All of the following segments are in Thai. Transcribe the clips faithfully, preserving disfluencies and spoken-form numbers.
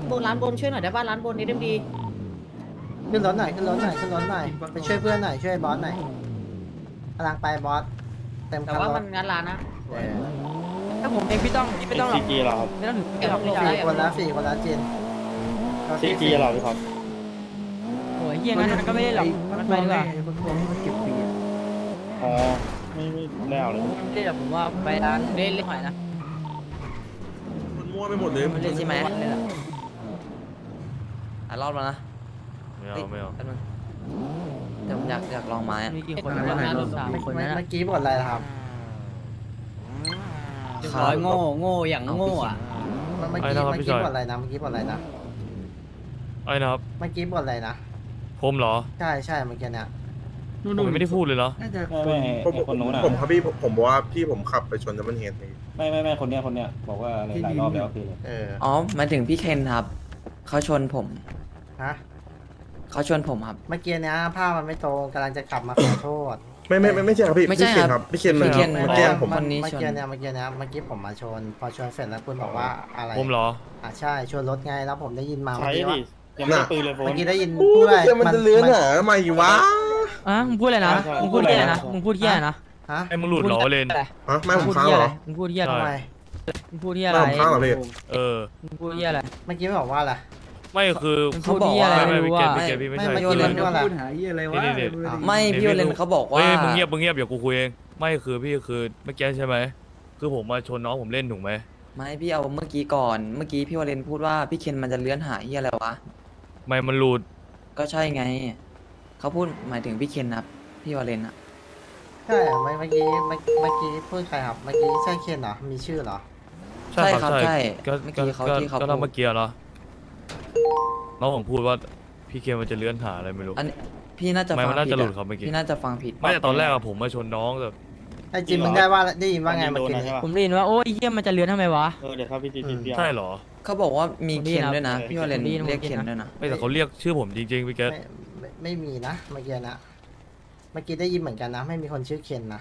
บนร้านบนช่วยหน่อยได้ป่ะร้านบนนี้เต็มดีขึ้นรถหน่อยขึ้นรถหน่อยขึ้นรถหน่อยไปช่วยเพื่อนหน่อยช่วยบอสหน่อยกำลังไปบอสเต็มแต่คันว่าร มัถนงานร้านนะเออถ้าผมเองพี่ต้องพี่ไม่ต้องหรอกซีจีเราครับไม่ต้องถึงเก็บหรอกลงพี่ได้สี่คนละสี่คนละจินเราซีจีเราพี่ครับโอ้ยเฮียงั้นมันก็ไม่ได้หรอกมันไปดีกว่าอ๋อไม่ไม่ไม่เอาเลยไม่ได้หรอกผมว่าไปร้านเล่นเล่นหอยนะมันมั่วไปหมดเลยมันเล่นใช่ไหมเล่นอะอ่ะรอบแล้วนะไม่เอาไม่เอาแป๊บนึงแต่ผมอยากอยากลองไม้อะมีกี่คนนะร้านสามเมื่อคนเมื่อนะเมื่อกี้บทอะไรนะครับเรียบร้อยโง่โง่อย่างโง่อะเมื่อเมื่อกี้เมื่อกี้บทอะไรนะเมื่อกี้บทอะไรนะไอ้นะครับเมื่อกี้บทอะไรนะผมเหรอใช่ใช่เมื่อกี้เนี่ยผมยังไม่ได้พูดเลยเหรอไม่ไม่ผมไอ้คนนู้นอ่ะผมครับพี่ผมผมบอกว่าพี่ผมขับไปชนดับเบิลเฮดเลยไม่ไม่ไม่คนเนี้ยคนเนี้ยบอกว่าหลายรอบแล้วคือเอออ๋อหมายถึงพี่เคนครับเขาชนผมฮะเขาชนผมครับเมื่อกี้เนี้ยภาพมันไม่ตรงกำลังจะขับมาขอโทษไม่ไม่ไม่ไม่ใช่ครับพี่ไม่ใช่พี่เคนคครัรับ บพี่เคนมาพี่เคนมาแกล้งผมคนนี้เมื่อชนกี้เนี่ยเมื่อกี้เนี่ยเมื่อกี้ผมมาชน พอชนเสร็จแล้วคุณบอกว่าอะไรผมเหรออ่ะใช่ชนรถไงแล้วผมได้ยินมาใช้เมื่อกี้ว่าดิยังไม่ได้ปืนเลยโฟนเมื่อกี้ได้ยินอู้พูดอะไรเดี๋ยวมันจะเลื้อนหาทำไมวะอ่ะมึงพูดอะไรนะมึงพูดเฮียนะมึงพูดเฮียนะฮะไอ้มึงหลุดเหรอเลนอะไรฮะไม่ผมพูดค้างเฮียเหอะไรรอมึงพูดเฮียใช่ทำไมมึงพูดเฮียอะไรไม่ผมค้างเหรอพี่เออมึงพูดเฮียอะไรเมื่อกี้ไม่บอกว่าอะไรไม่คือมึงพูดเฮียอะไรไม่ไม่ไม่รู้พี่ว่าเกตพี่เกตพี่ไม่ไม่ใช่เมื่อพี่กี้โอเลเรื่อน งว่าอะไรนี่นี่ไม่พี่โอเลนเขาบอกว่าเฮ้ยมึงเงียบมึงเงียบเดี๋ยวกูคุยเอง ไม่คือพี่คือเมื่อกี้ใช่ไหมคือผมมาชนน้องผมเล่นถูกไหมไม่พี่เอาเมื่อกี้ก่อนเมื่อกี้พี่โอเลนพูดว่าพี่เคนมันจะเลื้อนหายเฮียอะไรวะไม่มันหลุดก็ใช่ไงเขาพูดหมายถึงพี่เคนครับพี่โอเลนอะใช่เหรอเมื่อเมื่อกี้เมื่อเมื่อกี้พูดใครครับ เมื่อกี้ใช่เคนเหรอ มีชื่อเหรอใช่ครับใช่ก็ก็เมื่อก็กี้เขาก็ที่เขาก็เราพูเมื่ดอกี้เหรอน้องผมพูดว่าพี่เคนมันจะเลื่อนหาอะไรไม่รู้อันนี้พี่น่าจะไม่ฟัมันงน่าผิจะดหลุดอะครับเมื่อกี้พี่น่าจะฟังผิดไม่แต่ตอนแรกอะผมมาชนน้องแต่ไอจิมมึงได้ว่าได้ยินว่าไงเมื่อกี้นี้ผมได้ยินว่าโอ้ยเฮียมันจะเลื้อนทำไมวะเออเดี๋ยวถ้าพี่จีจีเดียวใช่เหรอเขาบอกว่ามีเคนด้วยนะผมได้ยินพี่โอเลนผมได้ยินเรียกผมได้เคนยินด้วยนะไม่แต่เขาเรียกชื่อผมจริงๆพี่เกตไม่ไม่ไม่มีนะ เมื่อกี้นะ เมื่อกี้ได้ยินเหมือนกันนะ ไม่มีคนชื่อเคนนะ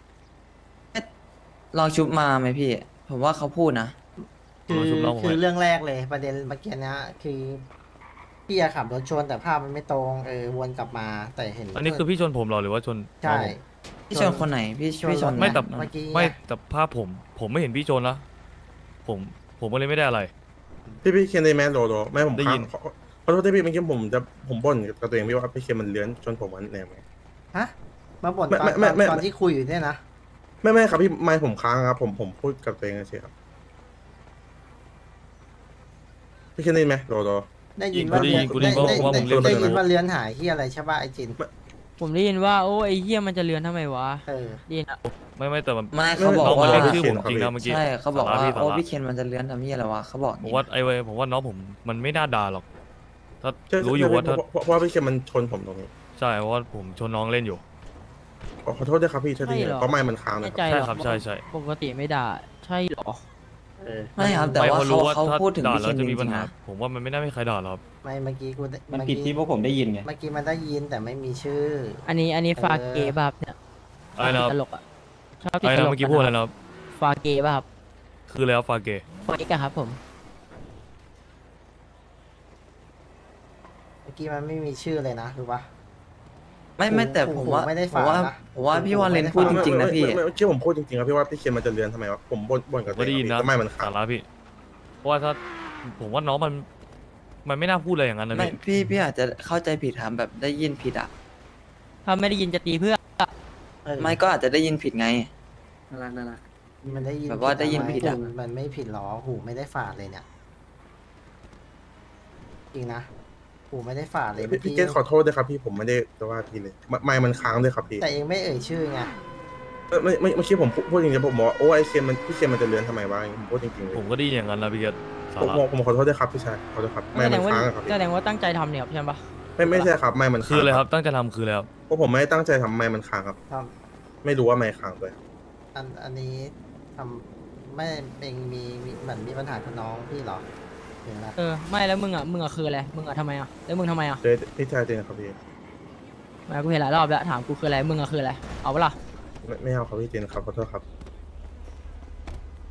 ลองชุบมาไหมพี่ ผมว่าเขาพูดนะคือชุบน้องผมคือไว้เรื่องแรกเลยประเด็นเมื่อกี้เนี้ยคือพี่อะขับรถชนแต่ภาพมันไม่ตรงเออวนกลับมาแต่เห็นอันนี้คือพี่ชนผมเหรอหรือว่าชนใช่น้องผมพี่ชนคนไหนพี่ชนพี่ชนไม่แต่นะเมื่อกี้ไม่แต่ภาพผม ผมไม่เห็นพี่ชนนะผมผมก็เลยไม่ได้อะไรพี่พี่เคนได้ไหมโดโดไม่ผมได้ค้ายิงนขอขอโทษที่พี่เมื่อกี้ผมจะผมบ่นกับตัวเองพี่ว่าพี่เคนมันเลื้อนชนผมวันแนวไงฮะมาบ่นไม่ตอนไม่ตอนไม่ตอนไม่ที่คุยอยู่เนี่ยนะไม่ไม่ครับพี่ไม่ผมค้างครับผมผมพูดกับตัวเองเฉยๆครับพี่เคนได้ไหมโดโดได้ยินว่ากูได้ยินกูได้ยินได้ว่าได้ผมเรียกได้ยินว่าเลื้อนหายที่อะไรใช่ป่ะไอจินผมได้ยินว่าโอ้ยไอ้เฮียมันจะเลื้อนทำไมวะเออได้ยินอะไม่ไม่แต่มันไม่เขาบอกน้องมันว่าเรียกชื่อผมจริงนะเมื่อกี้ใช่เขาบอกว่าสระพี่สาโอ้ระพี่เคนมันจะเลื้อนทำเฮียอะไรวะเขาบอกอย่งผมนี้ว่าไอ้เว้ยผมว่าน้องผมมันไม่น่าด่าหรอก ถ้าใช่รู้อยู่ว่าถ้าเพราะเพราะว่าพี่เคนมันชนผมตรงนี้ใช่เพราะว่าผมชนน้องเล่นอยู่ขอขอโทษด้วยครับพี่โทษทีเพราะไม่มันค้างนะแน่ครับใจใช่เหรอครับใช่ใช่ปกติไม่ด่าใช่เหรอเออไม่ครับแต่ไม่ว่าเพราะเขารู้ว่าเขาถ้าพูดถึงด่าพี่แล้เคนวจะจมีปัญริงๆหานะผมว่ามันไม่น่ามีใครด่าหรอกครับไม่เมื่อกี้กูได้มันเมื่อผิดกี้ที่พวกผมได้ยินไงเมื่อกี้มันได้ยินแต่ไม่มีชื่ออันนี้อันนี้ฟาเกป่ะครับเนี่ยอะไรนะครับตลกอ่ะชอบติดไอ้ตนะลกเมื่อกี้พูดอะไรนะครับฟาเกป่ะครับคือแล้วฟาเกฟาเกอะครับผมเมื่อกี้มันไม่มีชื่อเลยนะรู้ปะไม่ไม่แต่ผมว่าผมไม่ได้ผฟัมงว่านะผมว่าผมพี่วาเลนไม่ได้พูดฟัจงริงๆนะพี่ไม่ไม่ไม่ที่ผมพูดจริงๆครับพี่ว่าพี่เคนมันจะเลื้อนทำไมวะผมบ่นบ่นกับตัวไม่เอได้งยินนะทำไมมันค้าสาง ระพี่ เพราะว่าถ้าผมว่าน้องมัน มันไม่น่าพูดอะไรอย่างนั้นนะไม่พี่พี่พี่อาจจะเข้าใจผิดครับแบบได้ยินผิดอ่ะถ้าไม่ได้ยินจะตีเพื่อเออไม่ก็อาจจะได้ยินผิดไงมันได้ยินแบบว่าได้ยินผิดอะมันมันไม่ผิดหรอหูไม่ได้ฝาดเลยเนี่ยจริงนะหูไม่ได้ฝาดเลยพี่เมื่อพี่กี้เกตขอโทษด้วยครับพี่ผมไม่ได้จะว่าพี่เลยไม่ไม่มันค้างด้วยครับพี่แต่เองไม่เอ่ยชื่อไงไม่ไม่ไม่เมื่อกี้ผมพูดพูดจริงๆผมบอกว่าโอ้ไอเคนมันพี่เคนมันจะเลื้อนทำไมวะผมพูดจริงๆเลยผมก็ได้ยินอย่างนั้นนะพี่เกตสาผมระผมผมขอโทษด้วยครับพี่ชายขอโทษครับไม่แสดมันงว่าค้างอะครับแสดงว่าตั้งใจทำเนี่ยครับใช่ปะไม่ไม่ใช่ครับไม่มันคืออะไรครับ ตั้งใจทำคืออะไรครับเพราะผมไม่ได้ตั้งใจทำไม่มันค้างครับครับไม่รู้ว่าไม่ค้างด้วยอันอันนี้ทำไม่เองมีมีเหมือนมีปัญหากับน้องพี่เหรอถึงละเออไม่แล้วมึงอ่ะมึงอ่ะคืออะไรมึงอ่ะทำไมอ่ะแล้วมึงทำไมอ่ะเจพี่ชายเจนครับพี่มากูเห็นหลายรอบแล้วถามกูคืออะไรมึงอ่ะคืออะไรเอาปะล่ะไม่ไม่เอาครับพี่เจนครับขอโทษครับ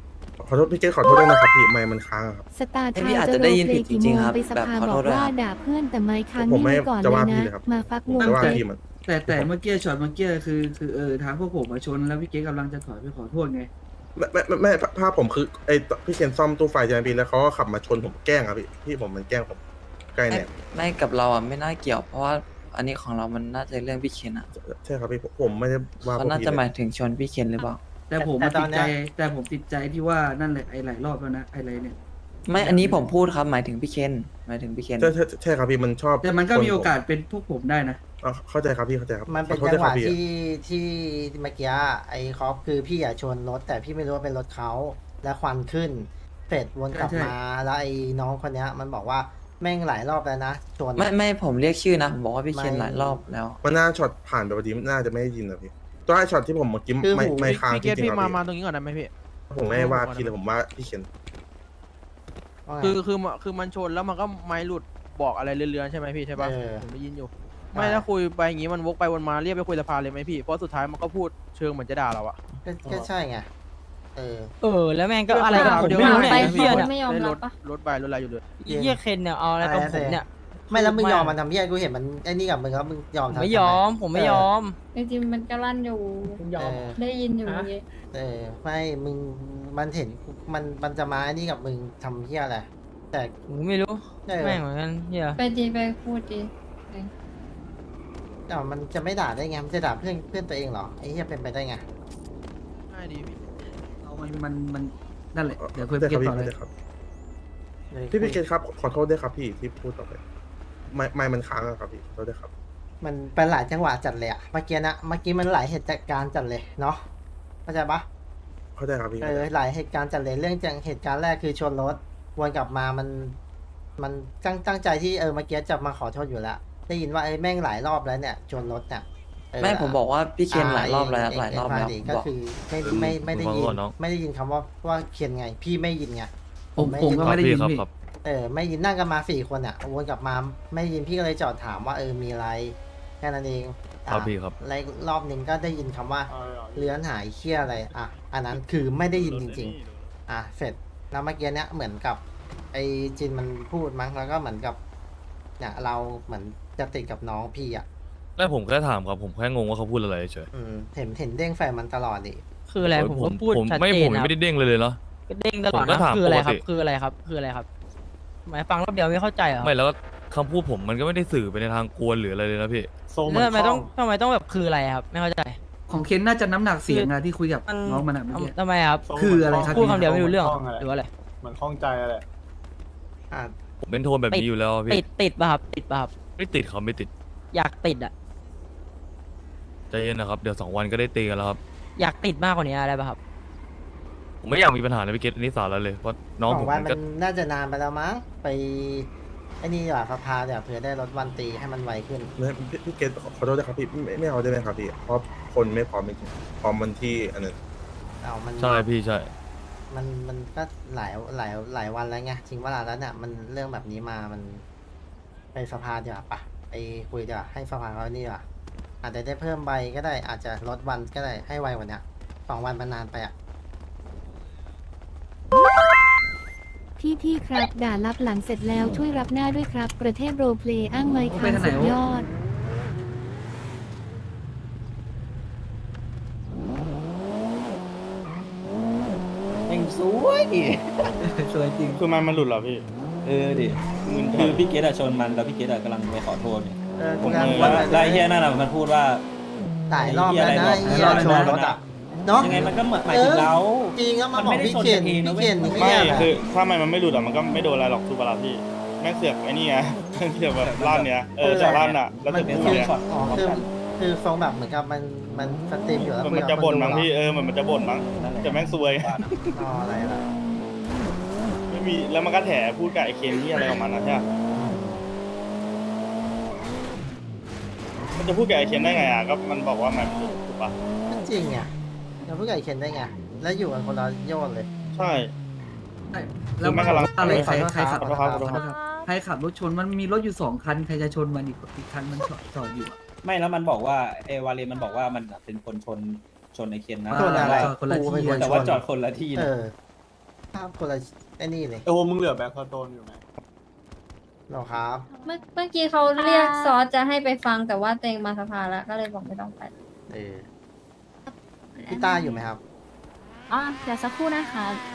ขอโทษพี่เกตขอโทษด้วยนะครับพี่ไมค์มันค้างอะครับสตาร์เอ้ยทาพี่วอาจจะจะโรได้ลยินเพลผิดย์กี่จริโมงๆงครับไปสแบบภาขอบโทอษกด้วยว่าครับด่าเพื่อนแต่ไมค์คันผมนี่ไม่ไว้ก่อนจะเลยว่าพี่นะเลยครับมาฟักผมวงจะว่าเซ็ตพี่มันแต่แต่เมื่อกี้ช็อตเมื่อกี้คือคือเออทางพวกผมมาชนแล้วพี่เก๊กำลังจะถอยไปขอโทษไงไม่ไม่ไม่ไม่ภาพผมคือไอ้พี่เคนซ่อมตู้ไฟใช่ไหมพี่แล้วเขาก็ขับมาชนผมแกล้งอะพี่พี่ผมมันแกล้งผมใกล้ไม่แน่ไม่กับเราอ่ะไม่น่าเกี่ยว เพราะว่าอันนี้ของเรามันน่าจะเรื่องพี่เคนอ่ะใช่ครับพี่ผมผมไม่ได้ว่าพเขาวกน่าพี่จะหเลมายยถึงชนพี่เคนหรือเปล่าแต่ผมมาติดใจแต่ผมติดใจที่ว่านั่นแหละไอ้หลายรอบแล้วนะไอ้ไรเนี่ยไม่อันนี้ผมพูดครับหมายถึงพี่เคนหมายถึงพี่เคนใช่ใช่ใช่ครับพี่มันชอบแต่มันก็ชมีโอกาสเป็นพวกผมได้นะอ่ะเข้าใจครับพี่เข้าใจครับมันเป็นขอโทษจังหวะด้วยครับพี่ที่ที่เมื่อกี้ไอ้คอปคือพี่อะชนรถแต่พี่ไม่รู้ว่าเป็นรถเขาแล้วควันขึ้นเสร็จวนกลับใช่ใช่มาแล้วไอ้น้องคนเนี้ยมันบอกว่าแม่งหลายรอบแล้วนะชนไม่ไม่ผมเรียกชื่อนะผมบอกว่าพี่เคนไม่หลายรอบแล้วมันน่าช็อตผ่านไปพอดีน่าจะไม่ได้ยินนะพี่ตัวไอ้ช็อตที่ผมเมื่อกี้คือไม่หูไม่ค้างพี่จเกตริงพี่ๆคมารับมาพี่ตรงนี้ก่อนได้ไหมพี่ผมไม่ได้ว่าพี่เลยผมว่าพี่เคนว่าไงคือคือคือมันชนแล้วมันก็ไม้หลุดบอกอะไรเรือนๆใช่ไหมพี่ใช่ปะเออผมได้ยินอยู่ใช่ไม่ถ้าคุยไปอย่างงี้มันวกไปวนมาเรียกไปคุยสภาเลยไหมพี่เพราะสุดท้ายมันก็พูดเชิงเหมือนจะด่าเราอะก็ก็ใช่ไงเออเออแล้วแม่งก็อะไรกับผมไม่รู้เนี่ยไปเฮียคนเนี่ยไม่ยอมได้รัรบถปะรถไปรถอะไรอยู่เลยจริงเฮียเคนเนี่ยเอาอะไรกับผมเนี่ยไม่แล้วมึงยอมมันทำเพี้ยกูเห็นมันไอ้นี่กับมึงแล้วมึงยอมผมทำไม่ทำยอมผมไม่ยอมจริงๆมันก็ลั่นอยู่เออได้ยินอยู่ฮะเยอะเออไม่มึงมันเห็นมันมันจะมาไอ้นี่กับมึงทำเพี้ยอะไรแต่ผมไม่รู้เออแม่งเหมือนกันเฮียไปดีไปพูดดีแต่มันจะไม่ด่าได้ไงมันจะด่าเพื่อนเพื่อนตัวเองเหรอไอ้เหี้ยเป็นไปได้ไงง่ายดีพี่เอามันมันมันนั่นแหละเดี๋ยวเพื่อนได้พี่คเก๊รับกพี่ต่อเลยเข้าใจครับพี่พี่เกตครับขอโทษด้วยครับพี่ที่พูดต่อไปไม่ไม่มันค้างอะครับพี่ขอโทษด้วยครับมันเป็นหลายจังหวะจัดเลยอะเมื่อกี้นะเมื่อกี้มันหลายเหตุการณ์จัดเลยเนาะเข้าใจปะเข้าใจครับพี่เออหลายเหตุการณ์จัดเลยเรื่องจังเหตุการณ์แรกคือชนรถวนกลับมามัน มันตั้งตั้งใจที่เออเมื่อกี้จะมาขอโทษอยู่แล้วได้ยินว่าไอ้แม่งหลายรอบแล้วเนี่ยชนรถเนี่ยเออไม่ผมบอกว่าพี่เคนหลายรอบแล้วหลายรอบแล้วเงผมก็บอกคือไม่ไม่ไม่ได้ยินฟังก่อนน้องไม่ได้ยินคำว่าว่าเคียนไง พี่ไม่ยินไงผมผมก็ครับไม่ได้ยิพี่นครับพี่ครับเออไม่ยินนั่งกันมาสี่คนอ่ะวนกลับมาไม่ยินพี่ก็เลยจอดถามว่าเออมีอะไรแค่นั้นเองครับอ่ะพี่ครับแล้วรอบหนึ่งก็ได้ยินคำว่าเลื้อนหายเคี้ยอะไรอ่ะอันนั้นคือไม่ได้ยินจริง ๆ อ่ะเสร็จแล้วเมื่อกี้เนี้ยเหมือนกับ ไอจินมันพูดมั้งแล้วก็เหมือนกับเนี่ยเราเหมือนจะติดกับน้องพี่อ่ะแล้วผมแค่ถามครับผมแค่งงว่าเขาพูดอะไรเฉยอืมเห็นเห็นเด้งแฟนมันตลอดดิคืออะไรผมก็พูดผมชัดไม่เจผนมนะไม่ได้เด้งเลยเลยเนาะก็เด้งตลอดผมก็นะถามคืออะไรครับปกติคืออะไรครับคืออะไรครับหมายฟังรอบเดียวไม่เข้าใจเหรอไม่แล้วก็คำพูดผมมันก็ไม่ได้สื่อไปในทางกวนหรืออะไรเลยนะพี่ทรงเหมืแล้อวน ทำไมข้ต้ออง งทำไมต้องแบบคืออะไรครับ ไม่เข้าใจของเคนน่าจะน้ำหนักเสียงอะที่คุยกับมันน้องมันอะเมื่อกี้ทำไมครับทรงคืออะไรครับพูดคำเดียวไม่รู้เรื่องทะหรือว่าอะไรเหมือนข้องใจอะไรอ่ะผมเป็นโทนแบบนี้อยู่แล้วติพี่ดติดป่ะครับติดป่ะครับไม่ติดครับไม่ติดอยากติดอ่ะใจเย็นนะครับเดี๋ยวสองวันก็ได้ตีกันแล้วครับอยากติดมากกว่านี้อะไรป่ะครับผมไม่อยากมีปัญหาในพิเกตอันนี้สาระเลยเพราะน้องสผอมงวันมันมัก็นน่าจะนานไปแล้วมั้งไปไอ้นี่ดีกว่าพาพาเดี๋ยวเผื่อได้ลดวันตีให้มันไวขึ้นไม่พี่พี่เกตขอโทษด้วยครับพี่ไม่ไม่เอาได้ไหมครับพี่เพราะคนไม่พร้อมจริงๆพร้อมมันที่อันนั้นเอามันใช่พี่ใช่มันมันก็หลายหลายหลายวันแล้วไงจริงเวลาแล้วเนี่ยมันเรื่องแบบนี้มามันไปสภาดีกว่าปะไปคุยดีกว่าให้สภาเขานี่ดีกว่าอาจจะได้เพิ่มใบก็ได้อาจจะลดวันก็ได้ให้ไวกว่านี้สองวันมันนานไปอ่ะพี่พี่ๆครับด่ารับหลังเสร็จแล้วช่วยรับหน้าด้วยครับ ประเทศโรลเพลย์อ้างไมค์คันสุดยอดเองสวยดิสวยจริงคือมันมันหลุดเหรอพี่เออดิคือพี่เกดอะชนมันแล้วพี่เกดอะกำลังไปขอโทษเนี่ยเออผมกำลังเออแล้วว่าไล่เฮียนั่นอะมันพูดว่าหลายรอบแล้วนะไอ้เหี้ยหลายรอบชนรถอ่ะเนาะยังไงมันก็หมายถึงเราจริงแล้วมามันบอไม่กได้พี่ชนเขียนกันเองนะพี่เว้ยเขียนมันนี่ไม่ไม่เนี่ยคือถ้ามันมันไม่หลุดอ่ะมันก็ไม่โดนอะไรหรอกทุกเวลาพี่แม่งเสือกไอ้นี่ไง เสือกแบบลั่นเนี่ยเออจากลั่นอ่ะแล้วมันจะเป็นพูสดองเนี่ยช็อตอ๋อคือคือทรงแบบเหมือนกับมันมันสตรีมอยู่แล้วมันคุยมันกับจะคบ่นดูมั้งเหรอพี่เออมันมันจะบ่นมั้งแต่แม่งซวยอ๋ออะไรล่ะไม่มีแล้วมันก็แถพูดกับไอ้เคนที่อะไรของมันนะใช่ปะมันจะพูดกับไอ้เคนได้ไงอ่ะก็มันบอกว่ามันไม่หลุดถูกปะก็จริงไงเราพูดกับไอ้เคนได้ไงแล้วอยู่กันคนละโยนเลยใช่แล้วมันคือแม่งกำลังอะไรใครขอโทษใครขับขอโทษครับขอโทษครับใครขับรถชนมันมีรถอยู่สองคันใครจะชนมันอีกอีกคันมันจอดจอดอยู่อะไม่แล้วมันบอกว่าเอวาเลนมันบอกว่ามันเป็นคนชนชนไอเคนนะชนอะไรจอดคนละกูเป็นที่คนแต่ว่าจอดคนละที่เอนะอภาพคนละไอ้นี่เลยโอ้มึงเหลือแบ็คคอโตนอยู่ไหมเหรอครับเมื่อเมื่อกี้เขาเรียกซอสจะให้ไปฟังแต่ว่าเตงมาสภาแล้วก็เลยบอกไม่ต้องไปเออพี่ต้าอยู่ไหมครับอ๋อเดี๋ยวสักครู่นะคะ